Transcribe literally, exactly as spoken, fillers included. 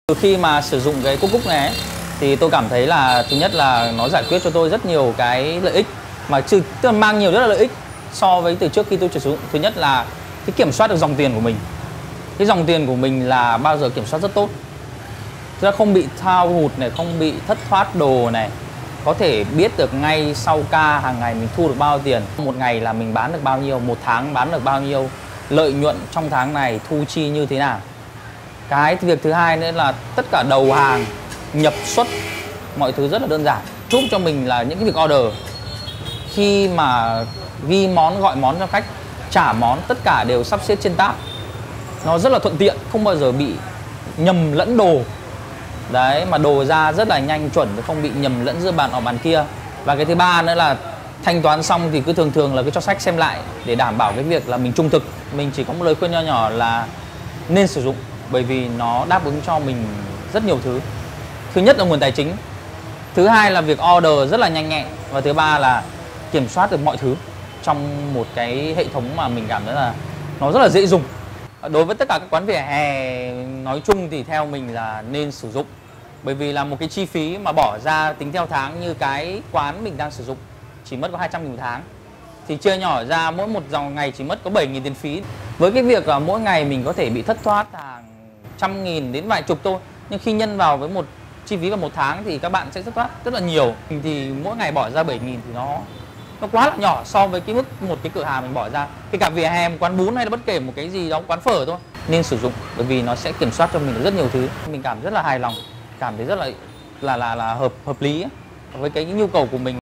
Từ khi mà sử dụng cái Cookbook này ấy, thì tôi cảm thấy là thứ nhất là nó giải quyết cho tôi rất nhiều cái lợi ích mà chứ tức là mang nhiều rất là lợi ích so với từ trước khi tôi sử dụng. Thứ nhất là cái kiểm soát được dòng tiền của mình. Cái dòng tiền của mình là bao giờ kiểm soát rất tốt. Tức là không bị thao hụt này, không bị thất thoát đồ này. Có thể biết được ngay sau ca hàng ngày mình thu được bao nhiêu tiền. Một ngày là mình bán được bao nhiêu, một tháng bán được bao nhiêu, lợi nhuận trong tháng này thu chi như thế nào. Cái việc thứ hai nữa là tất cả đầu hàng, nhập xuất, mọi thứ rất là đơn giản. Giúp cho mình là những cái việc order. Khi mà ghi món, gọi món cho khách, trả món, tất cả đều sắp xếp trên tab. Nó rất là thuận tiện, không bao giờ bị nhầm lẫn đồ. Đấy, mà đồ ra rất là nhanh chuẩn, không bị nhầm lẫn giữa bàn nọ bàn kia. Và cái thứ ba nữa là thanh toán xong thì cứ thường thường là cứ cho khách xem lại để đảm bảo cái việc là mình trung thực. Mình chỉ có một lời khuyên nho nhỏ là nên sử dụng, bởi vì nó đáp ứng cho mình rất nhiều thứ. Thứ nhất là nguồn tài chính, thứ hai là việc order rất là nhanh nhẹn, và thứ ba là kiểm soát được mọi thứ trong một cái hệ thống mà mình cảm thấy là nó rất là dễ dùng. Đối với tất cả các quán vỉa hè nói chung thì theo mình là nên sử dụng, bởi vì là một cái chi phí mà bỏ ra tính theo tháng như cái quán mình đang sử dụng chỉ mất có hai trăm nghìn một tháng, thì chia nhỏ ra mỗi một dòng ngày chỉ mất có bảy nghìn tiền phí. Với cái việc là mỗi ngày mình có thể bị thất thoát hàng trăm nghìn đến vài chục thôi, nhưng khi nhân vào với một chi phí vào một tháng thì các bạn sẽ thất thoát rất là nhiều. Thì mỗi ngày bỏ ra bảy nghìn thì nó nó quá là nhỏ so với cái mức một cái cửa hàng mình bỏ ra. Cái cả vỉa hè, quán bún hay là bất kể một cái gì đó, quán phở thôi, nên sử dụng, bởi vì nó sẽ kiểm soát cho mình được rất nhiều thứ. Mình cảm rất là hài lòng, cảm thấy rất là là là, là hợp hợp lý ấy, với cái nhu cầu của mình.